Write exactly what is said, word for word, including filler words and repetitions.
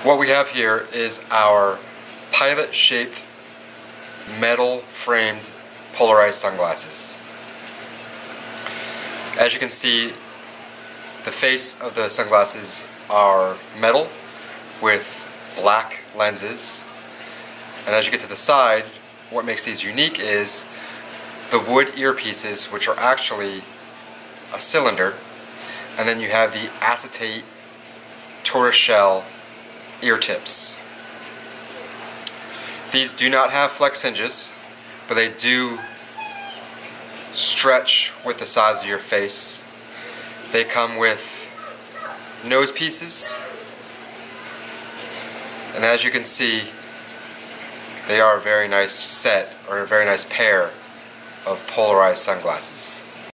What we have here is our pilot-shaped metal framed polarized sunglasses. As you can see, the face of the sunglasses are metal with black lenses, and as you get to the side, what makes these unique is the wood earpieces, which are actually a cylinder, and then you have the acetate tortoiseshell ear tips. These do not have flex hinges, but they do stretch with the size of your face. They come with nose pieces, and as you can see, they are a very nice set, or a very nice pair of polarized sunglasses.